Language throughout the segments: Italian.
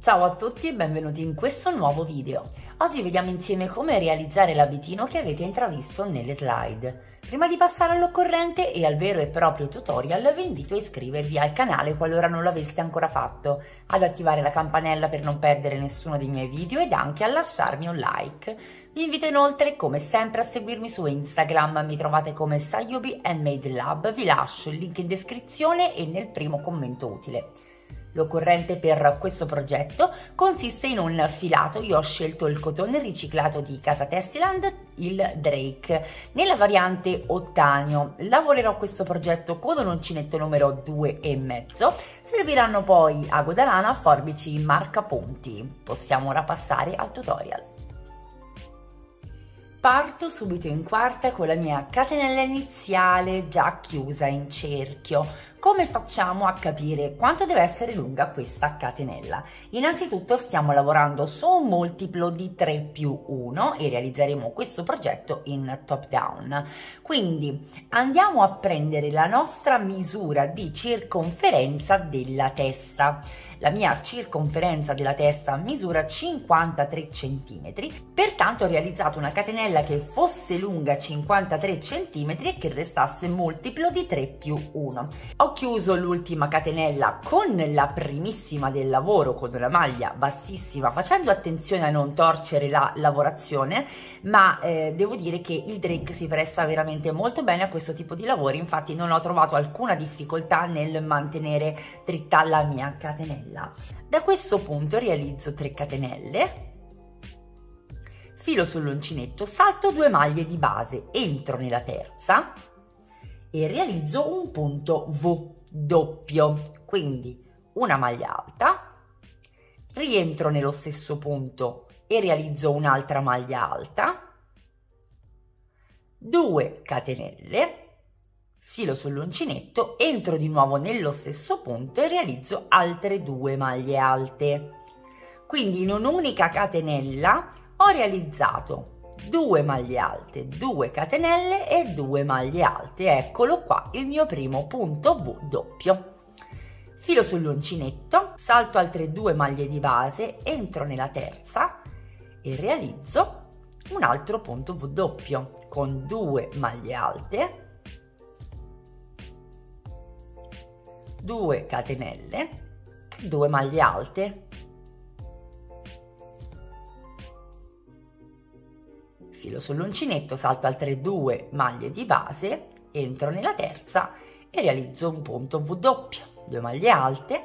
Ciao a tutti e benvenuti in questo nuovo video. Oggi vediamo insieme come realizzare l'abitino che avete intravisto nelle slide. Prima di passare all'occorrente e al vero e proprio tutorial vi invito a iscrivervi al canale qualora non l'aveste ancora fatto, ad attivare la campanella per non perdere nessuno dei miei video ed anche a lasciarmi un like. Vi invito inoltre come sempre a seguirmi su Instagram, mi trovate come Sayubi Handmade Lab, vi lascio il link in descrizione e nel primo commento utile. L'occorrente per questo progetto consiste in un filato. Io ho scelto il cotone riciclato di Casa Tessiland, il Drake, nella variante ottanio. Lavorerò questo progetto con un uncinetto numero 2,5. Serviranno poi ago da lana, forbici marcapunti. Possiamo ora passare al tutorial. Parto subito in quarta con la mia catenella iniziale già chiusa in cerchio. Come facciamo a capire quanto deve essere lunga questa catenella? Innanzitutto stiamo lavorando su un multiplo di 3+1 e realizzeremo questo progetto in top down. Quindi andiamo a prendere la nostra misura di circonferenza della testa. La mia circonferenza della testa misura 53 cm, pertanto ho realizzato una catenella che fosse lunga 53 cm e che restasse multiplo di 3+1. Ho chiuso l'ultima catenella con la primissima del lavoro, con una maglia bassissima, facendo attenzione a non torcere la lavorazione, ma devo dire che il Drake si presta veramente molto bene a questo tipo di lavori, infatti non ho trovato alcuna difficoltà nel mantenere dritta la mia catenella. Da questo punto realizzo 3 catenelle, filo sull'uncinetto, salto 2 maglie di base, entro nella terza e realizzo un punto V doppio, quindi una maglia alta, rientro nello stesso punto e realizzo un'altra maglia alta, 2 catenelle, filo sull'uncinetto, entro di nuovo nello stesso punto e realizzo altre 2 maglie alte. Quindi in un'unica catenella ho realizzato 2 maglie alte, 2 catenelle e 2 maglie alte. Eccolo qua il mio primo punto V doppio. Filo sull'uncinetto, salto altre 2 maglie di base, entro nella terza e realizzo un altro punto V doppio con 2 maglie alte, 2 catenelle e 2 maglie alte. Filo sull'uncinetto, salto altre 2 maglie di base, entro nella terza e realizzo un punto V doppio, 2 maglie alte,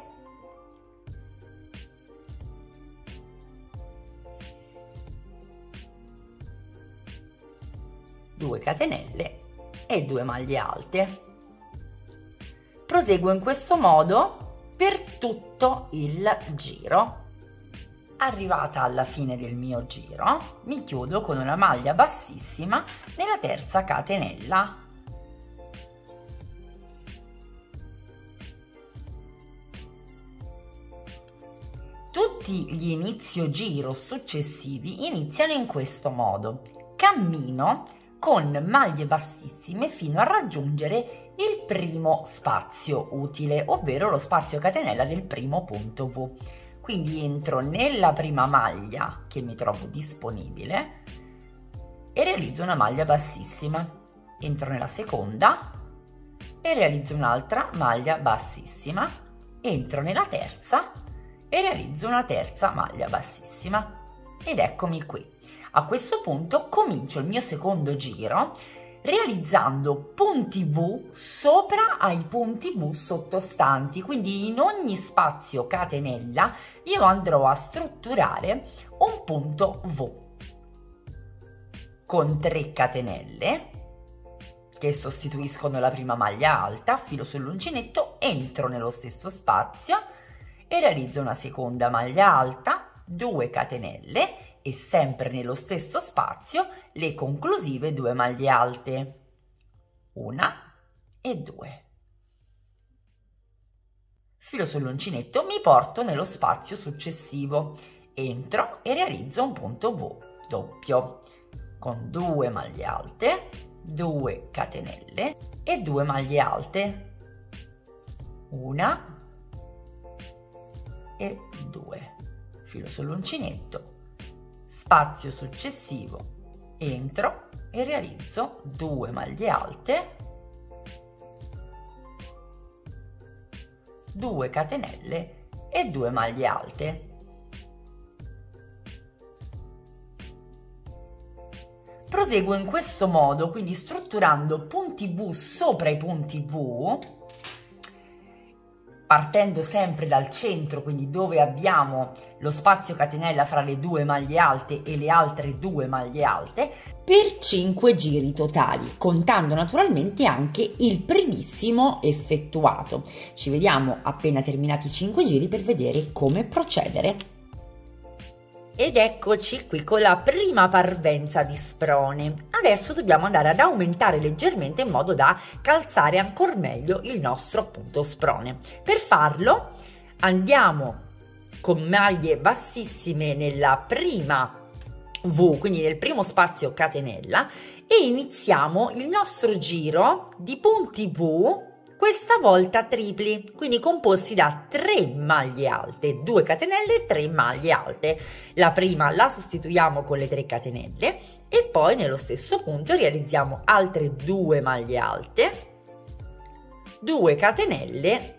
due catenelle e 2 maglie alte. Proseguo in questo modo per tutto il giro. Arrivata alla fine del mio giro, mi chiudo con una maglia bassissima nella terza catenella. Tutti gli inizio giro successivi iniziano in questo modo. Cammino con maglie bassissime fino a raggiungere il primo spazio utile, ovvero lo spazio catenella del primo punto V. Quindi entro nella prima maglia che mi trovo disponibile e realizzo una maglia bassissima. Entro nella seconda e realizzo un'altra maglia bassissima. Entro nella terza e realizzo una terza maglia bassissima. Ed eccomi qui. A questo punto comincio il mio secondo giro realizzando punti V sopra ai punti V sottostanti, quindi in ogni spazio catenella io andrò a strutturare un punto V con 3 catenelle che sostituiscono la prima maglia alta, filo sull'uncinetto, entro nello stesso spazio e realizzo una seconda maglia alta, 2 catenelle e sempre nello stesso spazio le conclusive 2 maglie alte, 1 e 2. Filo sull'uncinetto, mi porto nello spazio successivo, entro e realizzo un punto V doppio con 2 maglie alte, 2 catenelle e 2 maglie alte, 1 e 2. filo sull'uncinetto, spazio successivo, entro e realizzo 2 maglie alte, 2 catenelle e 2 maglie alte. Proseguo in questo modo, quindi strutturando punti V sopra i punti V, partendo sempre dal centro, quindi dove abbiamo lo spazio catenella fra le 2 maglie alte e le altre 2 maglie alte, per 5 giri totali, contando naturalmente anche il primissimo effettuato. Ci vediamo appena terminati i 5 giri per vedere come procedere. Ed eccoci qui con la prima parvenza di sprone. Adesso dobbiamo andare ad aumentare leggermente in modo da calzare ancora meglio il nostro appunto sprone. Per farlo andiamo con maglie bassissime nella prima V, quindi nel primo spazio catenella, e iniziamo il nostro giro di punti V, questa volta tripli, quindi composti da 3 maglie alte, 2 catenelle e 3 maglie alte. La prima la sostituiamo con le 3 catenelle e poi nello stesso punto realizziamo altre 2 maglie alte, 2 catenelle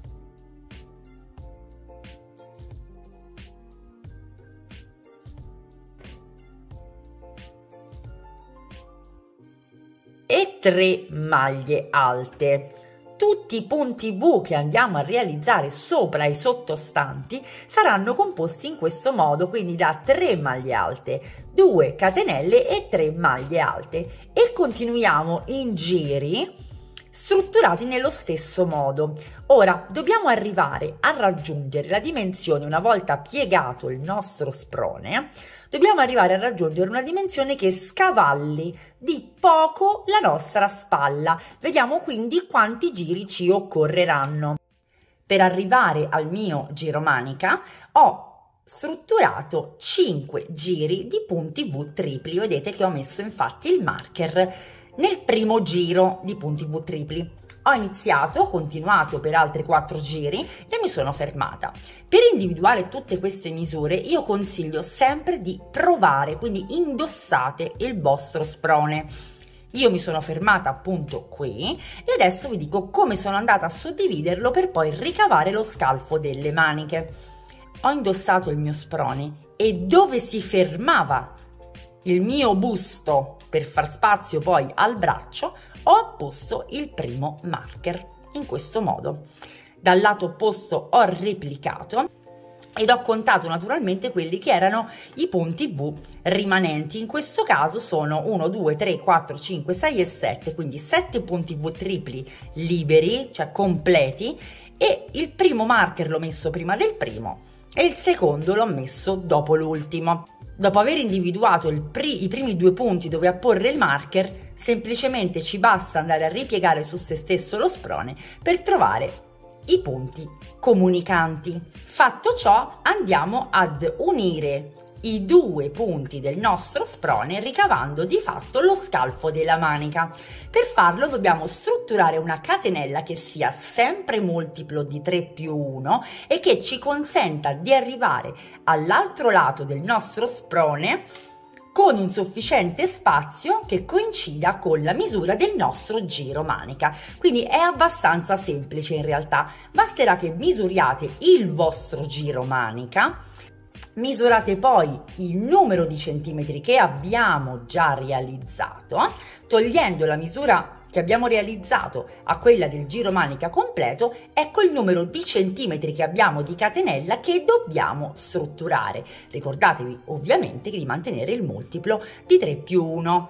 e 3 maglie alte. Tutti i punti V che andiamo a realizzare sopra i sottostanti saranno composti in questo modo, quindi da 3 maglie alte, 2 catenelle e 3 maglie alte, e continuiamo in giri strutturati nello stesso modo. Ora dobbiamo arrivare a raggiungere la dimensione, una volta piegato il nostro sprone, dobbiamo arrivare a raggiungere una dimensione che scavalli di poco la nostra spalla. Vediamo quindi quanti giri ci occorreranno. Per arrivare al mio giro manica ho strutturato 5 giri di punti V tripli. Vedete che ho messo infatti il marker nel primo giro di punti V tripli. Ho iniziato, ho continuato per altri 4 giri e mi sono fermata. Per individuare tutte queste misure io consiglio sempre di provare, quindi indossate il vostro sprone. Io mi sono fermata appunto qui e adesso vi dico come sono andata a suddividerlo per poi ricavare lo scalfo delle maniche. Ho indossato il mio sprone e dove si fermava il mio busto per far spazio poi al braccio ho apposto il primo marker in questo modo. Dal lato opposto ho replicato ed ho contato naturalmente quelli che erano i punti V rimanenti. In questo caso sono 1, 2, 3, 4, 5, 6 e 7, quindi 7 punti V tripli liberi, cioè completi, e il primo marker l'ho messo prima del primo e il secondo l'ho messo dopo l'ultimo. Dopo aver individuato i primi 2 punti dove apporre il marker, semplicemente ci basta andare a ripiegare su se stesso lo sprone per trovare i punti comunicanti. Fatto ciò, andiamo ad unire i 2 punti del nostro sprone ricavando di fatto lo scalfo della manica. Per farlo dobbiamo strutturare una catenella che sia sempre multiplo di 3 più 1 e che ci consenta di arrivare all'altro lato del nostro sprone con un sufficiente spazio che coincida con la misura del nostro giro manica. Quindi è abbastanza semplice in realtà, basterà che misuriate il vostro giro manica, misurate poi il numero di centimetri che abbiamo già realizzato, togliendo la misura che abbiamo realizzato a quella del giro manica completo, ecco il numero di centimetri che abbiamo di catenella che dobbiamo strutturare. Ricordatevi ovviamente di mantenere il multiplo di 3 più 1.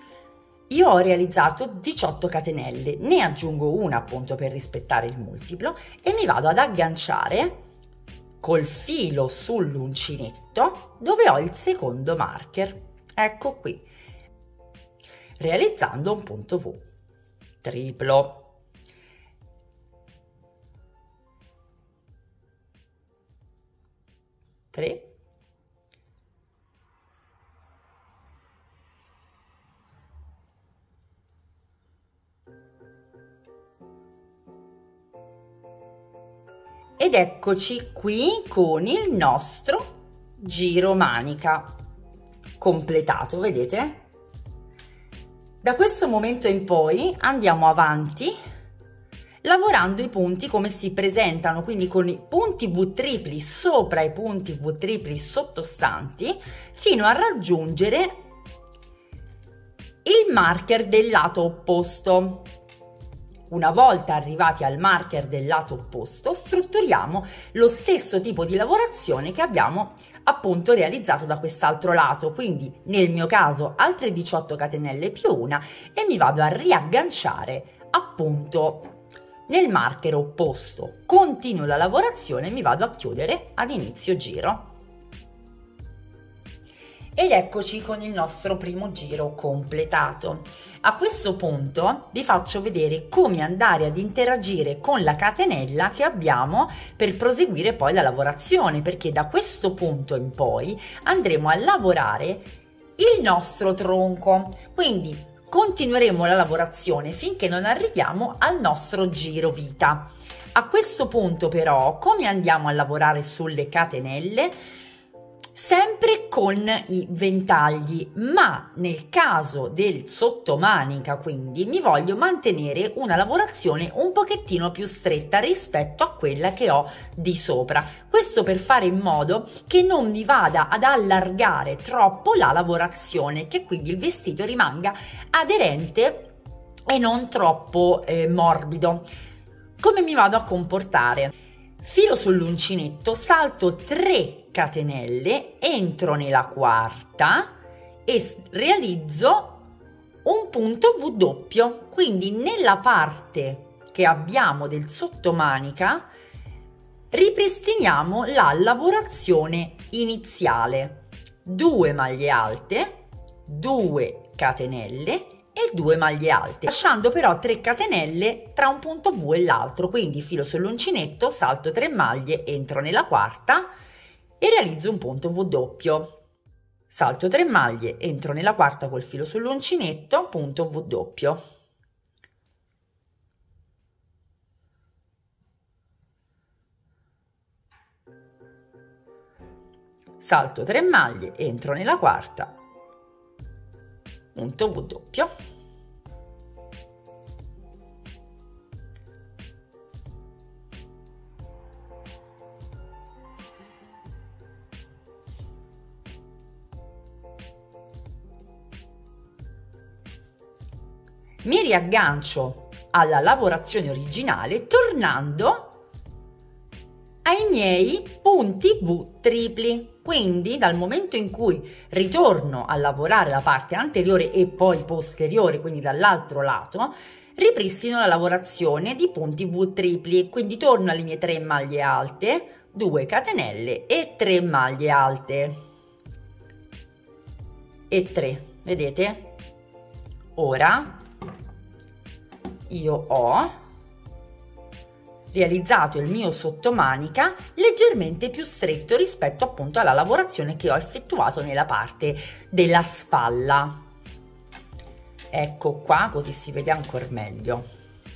Io ho realizzato 18 catenelle, ne aggiungo una appunto per rispettare il multiplo e mi vado ad agganciare col filo sull'uncinetto dove ho il secondo marker. Ecco qui, realizzando un punto V triplo. Tre. Ed eccoci qui con il nostro giro manica completato, vedete? Da questo momento in poi andiamo avanti lavorando i punti come si presentano, quindi con i punti V tripli sopra i punti V tripli sottostanti, fino a raggiungere il marker del lato opposto. Una volta arrivati al marker del lato opposto, strutturiamo lo stesso tipo di lavorazione che abbiamo appunto realizzato da quest'altro lato, quindi nel mio caso altre 18 catenelle più una e mi vado a riagganciare appunto nel marker opposto. Continuo la lavorazione e mi vado a chiudere ad inizio giro. Ed eccoci con il nostro primo giro completato. A questo punto vi faccio vedere come andare ad interagire con la catenella che abbiamo per proseguire poi la lavorazione, perché da questo punto in poi andremo a lavorare il nostro tronco. Quindi continueremo la lavorazione finché non arriviamo al nostro giro vita. A questo punto però, come andiamo a lavorare sulle catenelle? Sempre con i ventagli, ma nel caso del sottomanica quindi mi voglio mantenere una lavorazione un pochettino più stretta rispetto a quella che ho di sopra. Questo per fare in modo che non mi vada ad allargare troppo la lavorazione, che quindi il vestito rimanga aderente e non troppo morbido. Come mi vado a comportare? Filo sull'uncinetto, salto 3 catenelle, entro nella quarta e realizzo un punto V doppio. Quindi nella parte che abbiamo del sottomanica ripristiniamo la lavorazione iniziale: 2 maglie alte, 2 catenelle e 2 maglie alte, lasciando però 3 catenelle tra un punto V e l'altro. Quindi filo sull'uncinetto, salto 3 maglie, entro nella quarta e realizzo un punto V doppio. Salto 3 maglie, entro nella quarta col filo sull'uncinetto, punto V doppio. Salto 3 maglie, entro nella quarta, punto V doppio. Mi riaggancio alla lavorazione originale tornando ai miei punti V tripli. Quindi dal momento in cui ritorno a lavorare la parte anteriore e poi posteriore, quindi dall'altro lato, ripristino la lavorazione di punti V tripli. Quindi torno alle mie 3 maglie alte, 2 catenelle e 3 maglie alte e 3, vedete? Ora io ho realizzato il mio sottomanica leggermente più stretto rispetto appunto alla lavorazione che ho effettuato nella parte della spalla. Ecco qua, così si vede ancora meglio.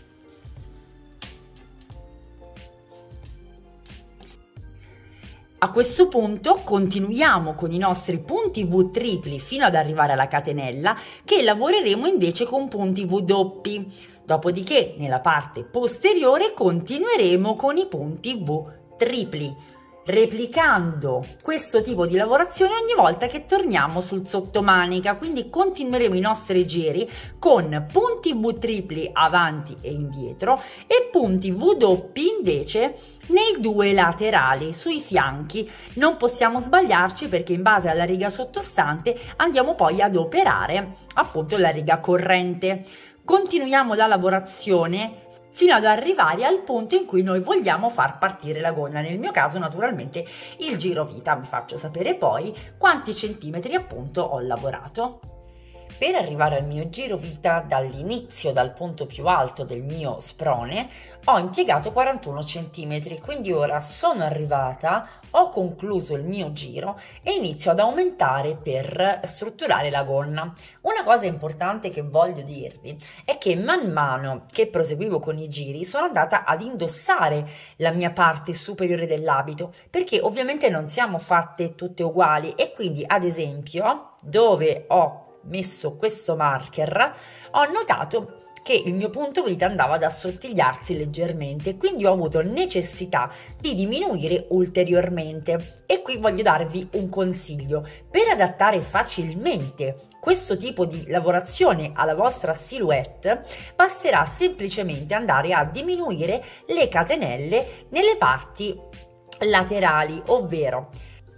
A questo punto continuiamo con i nostri punti V tripli fino ad arrivare alla catenella, che lavoreremo invece con punti V doppi. Dopodiché nella parte posteriore continueremo con i punti V tripli, replicando questo tipo di lavorazione ogni volta che torniamo sul sottomanica. Quindi continueremo i nostri giri con punti V tripli avanti e indietro e punti V doppi invece nei 2 laterali, sui fianchi. Non possiamo sbagliarci perché in base alla riga sottostante andiamo poi ad operare appunto la riga corrente. Continuiamo la lavorazione fino ad arrivare al punto in cui noi vogliamo far partire la gonna. Nel mio caso naturalmente il giro vita. Vi faccio sapere poi quanti centimetri appunto ho lavorato. Per arrivare al mio giro vita dall'inizio, dal punto più alto del mio sprone, ho impiegato 41 cm, quindi ora sono arrivata, ho concluso il mio giro e inizio ad aumentare per strutturare la gonna. Una cosa importante che voglio dirvi è che man mano che proseguivo con i giri sono andata ad indossare la mia parte superiore dell'abito, perché ovviamente non siamo fatte tutte uguali e quindi, ad esempio, dove ho messo questo marker ho notato che il mio punto vita andava ad assottigliarsi leggermente, quindi ho avuto necessità di diminuire ulteriormente. E qui voglio darvi un consiglio: per adattare facilmente questo tipo di lavorazione alla vostra silhouette basterà semplicemente andare a diminuire le catenelle nelle parti laterali, ovvero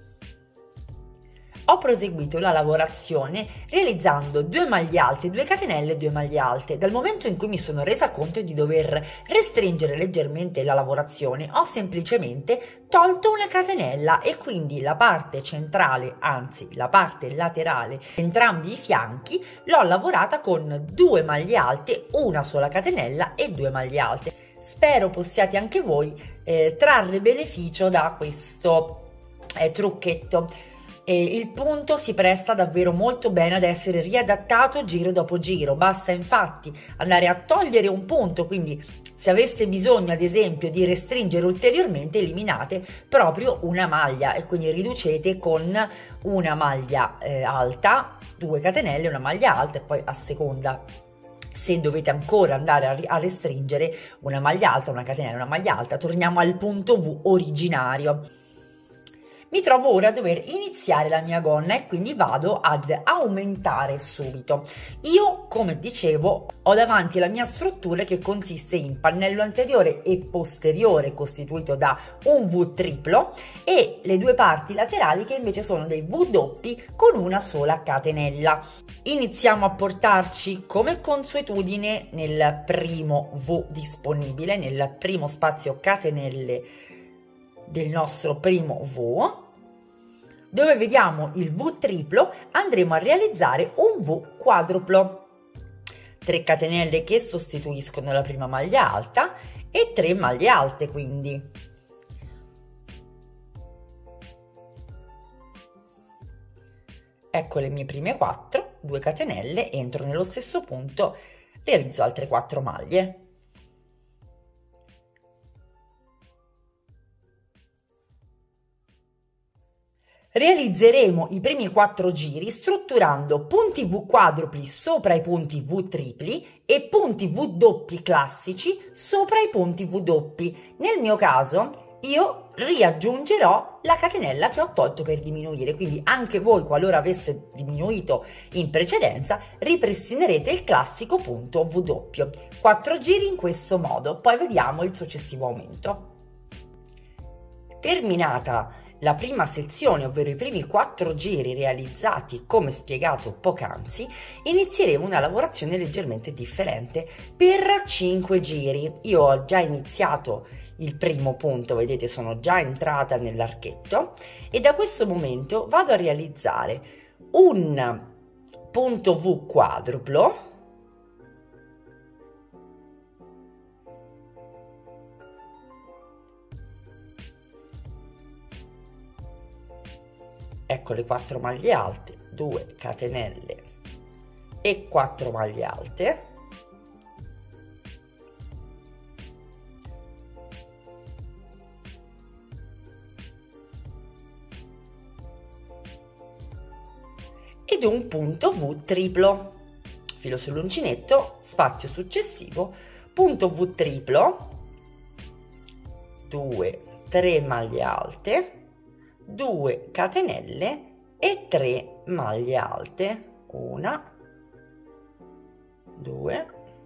ho proseguito la lavorazione realizzando 2 maglie alte, 2 catenelle e 2 maglie alte. Dal momento in cui mi sono resa conto di dover restringere leggermente la lavorazione, ho semplicemente tolto una catenella e quindi la parte centrale, anzi la parte laterale, entrambi i fianchi, l'ho lavorata con 2 maglie alte, una sola catenella e 2 maglie alte. Spero possiate anche voi trarre beneficio da questo trucchetto. Il punto si presta davvero molto bene ad essere riadattato giro dopo giro, basta infatti andare a togliere un punto, quindi se aveste bisogno ad esempio di restringere ulteriormente eliminate proprio una maglia e quindi riducete con una maglia alta, 2 catenelle, una maglia alta e poi a seconda se dovete ancora andare a restringere una maglia alta, una catenella, una maglia alta, torniamo al punto V originario. Mi trovo ora a dover iniziare la mia gonna e quindi vado ad aumentare subito. Io, come dicevo, ho davanti la mia struttura che consiste in pannello anteriore e posteriore costituito da un V triplo e le 2 parti laterali che invece sono dei V doppi con una sola catenella. Iniziamo a portarci come consuetudine nel primo V disponibile, nel primo spazio catenelle del nostro primo V. Dove vediamo il V triplo andremo a realizzare un V quadruplo, 3 catenelle che sostituiscono la prima maglia alta e 3 maglie alte, quindi ecco le mie prime 4, 2 catenelle, entro nello stesso punto, realizzo altre 4 maglie. Realizzeremo i primi 4 giri strutturando punti V quadrupli sopra i punti V tripli e punti V doppi classici sopra i punti V doppi. Nel mio caso io riaggiungerò la catenella che ho tolto per diminuire, quindi anche voi, qualora aveste diminuito in precedenza, ripristinerete il classico punto V doppio. 4 giri in questo modo, poi vediamo il successivo aumento. Terminata la prima sezione, ovvero i primi 4 giri realizzati come spiegato poc'anzi, inizieremo una lavorazione leggermente differente per 5 giri. Io ho già iniziato il primo punto, vedete, sono già entrata nell'archetto e da questo momento vado a realizzare un punto V quadruplo, ecco le 4 maglie alte, 2 catenelle e 4 maglie alte, ed un punto V triplo, filo sull'uncinetto, spazio successivo, punto V triplo, 2, 3 maglie alte, 2 catenelle e 3 maglie alte, 1, 2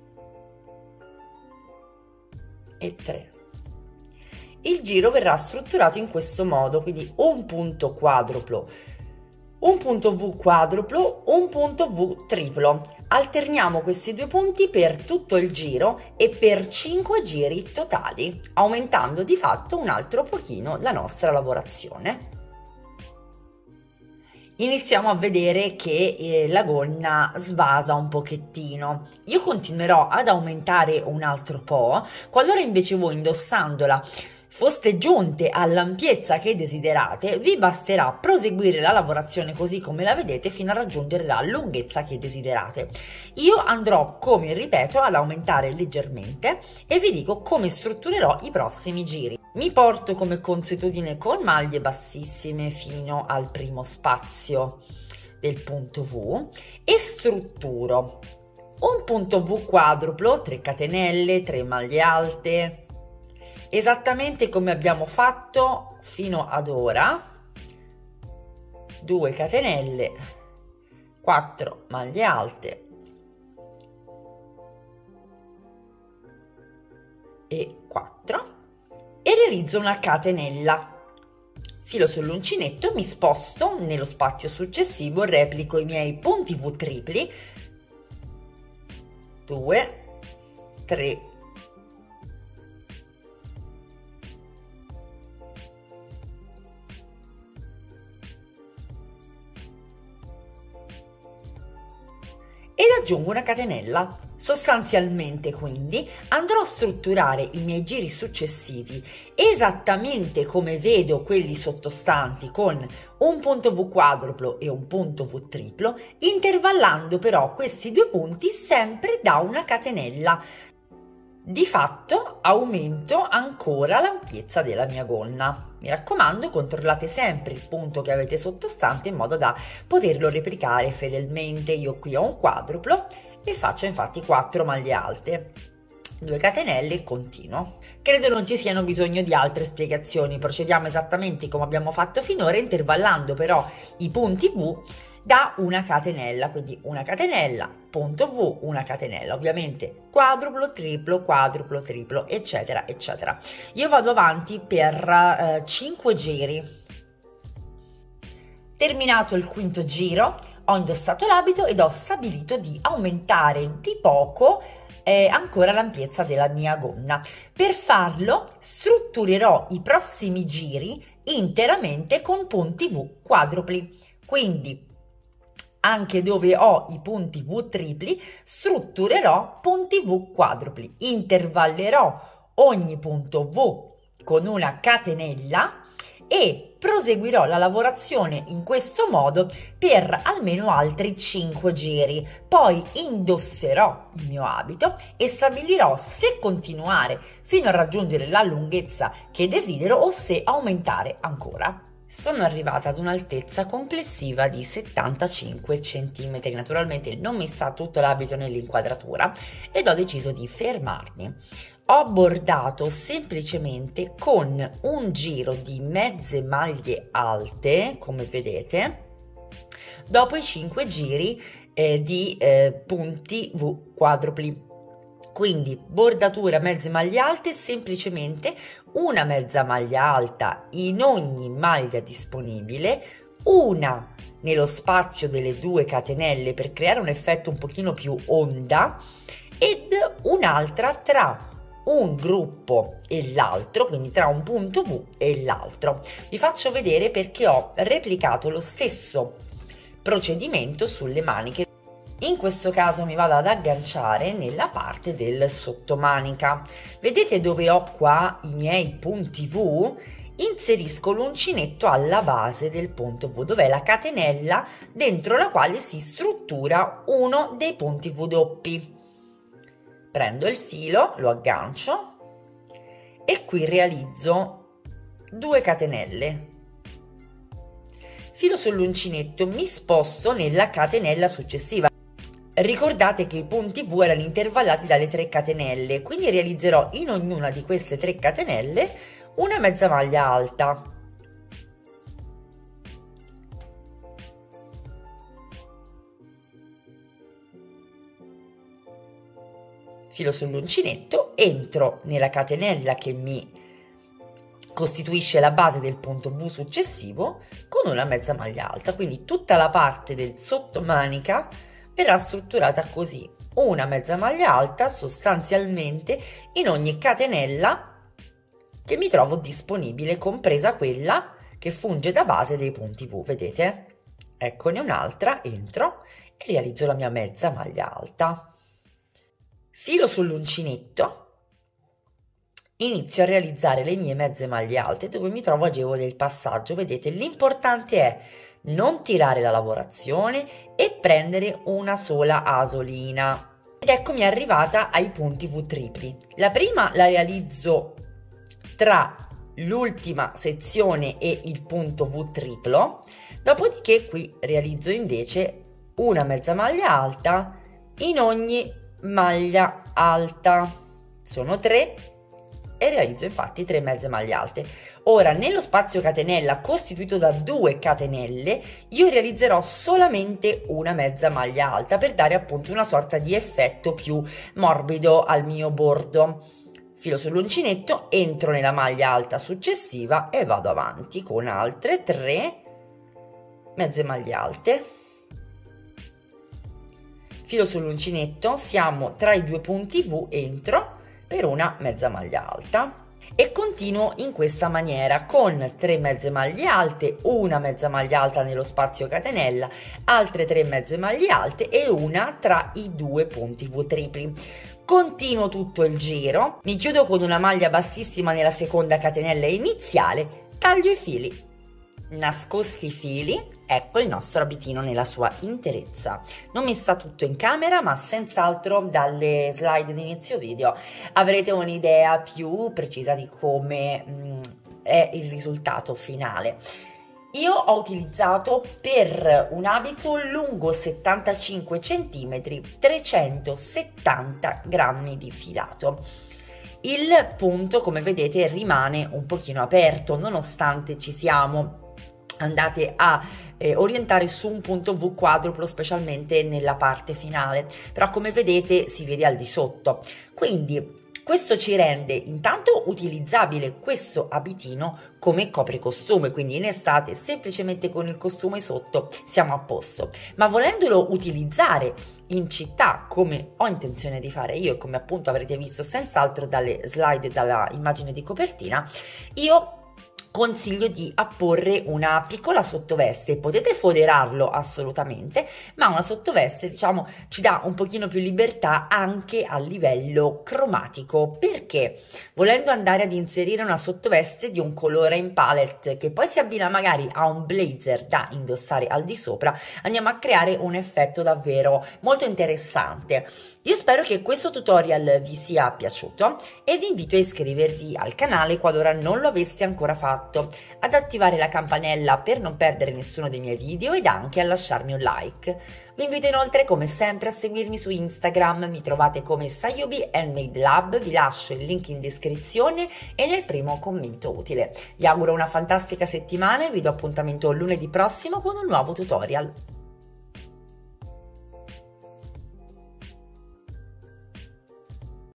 e 3. Il giro verrà strutturato in questo modo, quindi un punto quadruplo, un punto V quadruplo, un punto V triplo. Alterniamo questi 2 punti per tutto il giro e per 5 giri totali, aumentando di fatto un altro pochino la nostra lavorazione. iniziamo a vedere che la gonna svasa un pochettino. Io continuerò ad aumentare un altro po', qualora invece voi indossandola foste giunte all'ampiezza che desiderate, vi basterà proseguire la lavorazione così come la vedete fino a raggiungere la lunghezza che desiderate. Io andrò, come ripeto, ad aumentare leggermente e vi dico come strutturerò i prossimi giri. Mi porto come consuetudine con maglie bassissime fino al primo spazio del punto V e strutturo un punto V quadruplo, 3 catenelle, 3 maglie alte, esattamente come abbiamo fatto fino ad ora, 2 catenelle, 4 maglie alte e 4 e realizzo una catenella. Filo sull'uncinetto, mi sposto nello spazio successivo, replico i miei punti V tripli, 2, 3, ed aggiungo una catenella. Sostanzialmente quindi andrò a strutturare i miei giri successivi esattamente come vedo quelli sottostanti, con un punto V quadruplo e un punto V triplo, intervallando però questi due punti sempre da una catenella. Di fatto aumento ancora l'ampiezza della mia gonna. Mi raccomando, controllate sempre il punto che avete sottostante in modo da poterlo replicare fedelmente. Io qui ho un quadruplo e faccio infatti 4 maglie alte, 2 catenelle e continuo. Credo non ci siano bisogno di altre spiegazioni, procediamo esattamente come abbiamo fatto finora, intervallando però i punti V da una catenella, quindi una catenella, punto V, una catenella, ovviamente quadruplo, triplo, eccetera, eccetera. Io vado avanti per 5 giri. Terminato il quinto giro, ho indossato l'abito ed ho stabilito di aumentare di poco ancora l'ampiezza della mia gonna. Per farlo strutturerò i prossimi giri interamente con punti V quadrupli, quindi anche dove ho i punti V tripli strutturerò punti V quadrupli, intervallerò ogni punto V con una catenella e proseguirò la lavorazione in questo modo per almeno altri 5 giri. Poi indosserò il mio abito e stabilirò se continuare fino a raggiungere la lunghezza che desidero o se aumentare ancora. Sono arrivata ad un'altezza complessiva di 75 cm. Naturalmente non mi sta tutto l'abito nell'inquadratura ed ho deciso di fermarmi. Ho bordato semplicemente con un giro di mezze maglie alte, come vedete, dopo i 5 giri di punti V quadrupli. Quindi bordatura mezze maglie alte, semplicemente una mezza maglia alta in ogni maglia disponibile, una nello spazio delle 2 catenelle per creare un effetto un pochino più onda ed un'altra tra un gruppo e l'altro, quindi tra un punto V e l'altro. Vi faccio vedere perché ho replicato lo stesso procedimento sulle maniche. In questo caso mi vado ad agganciare nella parte del sottomanica. Vedete dove ho qua i miei punti V? Inserisco l'uncinetto alla base del punto V, dove è la catenella dentro la quale si struttura uno dei punti V doppi. Prendo il filo, lo aggancio e qui realizzo 2 catenelle. Filo sull'uncinetto, mi sposto nella catenella successiva. Ricordate che i punti V erano intervallati dalle 3 catenelle, quindi realizzerò in ognuna di queste 3 catenelle una mezza maglia alta. Filo sull'uncinetto, entro nella catenella che mi costituisce la base del punto V successivo con una mezza maglia alta, quindi tutta la parte del sottomanica verrà strutturata così, una mezza maglia alta sostanzialmente in ogni catenella che mi trovo disponibile, compresa quella che funge da base dei punti V, vedete? Eccone un'altra, entro e realizzo la mia mezza maglia alta. Filo sull'uncinetto, inizio a realizzare le mie mezze maglie alte dove mi trovo agevole il passaggio. Vedete, l'importante è non tirare la lavorazione e prendere una sola asolina. Ed eccomi arrivata ai punti V tripli. La prima la realizzo tra l'ultima sezione e il punto V triplo, dopodiché qui realizzo invece una mezza maglia alta in ogni maglia alta. Sono 3 e realizzo infatti 3 mezze maglie alte. Ora, nello spazio catenella costituito da 2 catenelle, io realizzerò solamente una mezza maglia alta per dare appunto una sorta di effetto più morbido al mio bordo. Filo sull'uncinetto, entro nella maglia alta successiva e vado avanti con altre 3 mezze maglie alte. Filo sull'uncinetto, siamo tra i 2 punti V, entro per una mezza maglia alta e continuo in questa maniera con 3 mezze maglie alte, una mezza maglia alta nello spazio catenella, altre 3 mezze maglie alte e una tra i 2 punti V tripli. Continuo tutto il giro, mi chiudo con una maglia bassissima nella seconda catenella iniziale, taglio i fili. Nascosti i fili, ecco il nostro abitino nella sua interezza. Non mi sta tutto in camera, ma senz'altro dalle slide di inizio video avrete un'idea più precisa di come è il risultato finale. Io ho utilizzato per un abito lungo 75 cm 370 grammi di filato. Il punto, come vedete, rimane un pochino aperto nonostante ci siamo andate a orientare su un punto V quadruplo, specialmente nella parte finale, però come vedete si vede al di sotto, quindi questo ci rende intanto utilizzabile questo abitino come copricostume, quindi in estate semplicemente con il costume sotto siamo a posto, ma volendolo utilizzare in città come ho intenzione di fare io e come appunto avrete visto senz'altro dalle slide e dalla immagine di copertina, io consiglio di apporre una piccola sottoveste. Potete foderarlo assolutamente, ma una sottoveste, diciamo, ci dà un pochino più libertà anche a livello cromatico, perché volendo andare ad inserire una sottoveste di un colore in palette che poi si abbina magari a un blazer da indossare al di sopra, andiamo a creare un effetto davvero molto interessante. Io spero che questo tutorial vi sia piaciuto e vi invito a iscrivervi al canale qualora non lo aveste ancora fatto, ad attivare la campanella per non perdere nessuno dei miei video ed anche a lasciarmi un like. Vi invito inoltre come sempre a seguirmi su Instagram, mi trovate come Sayobi Handmade Lab, vi lascio il link in descrizione e nel primo commento utile. Vi auguro una fantastica settimana e vi do appuntamento lunedì prossimo con un nuovo tutorial.